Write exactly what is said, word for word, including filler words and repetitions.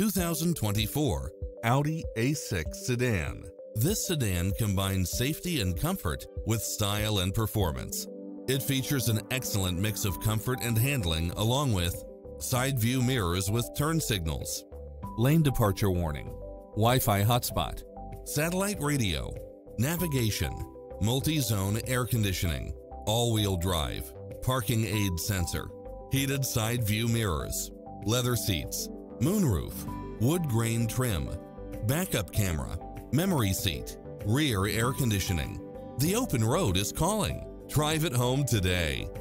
two thousand twenty-four Audi A six Sedan. This sedan combines safety and comfort with style and performance. It features an excellent mix of comfort and handling, along with side view mirrors with turn signals, lane departure warning, Wi-Fi hotspot, satellite radio, navigation, multi-zone air conditioning, all-wheel drive, parking aid sensor, heated side view mirrors, leather seats, moonroof, wood grain trim, backup camera, memory seat, rear air conditioning. The open road is calling. Drive it home today.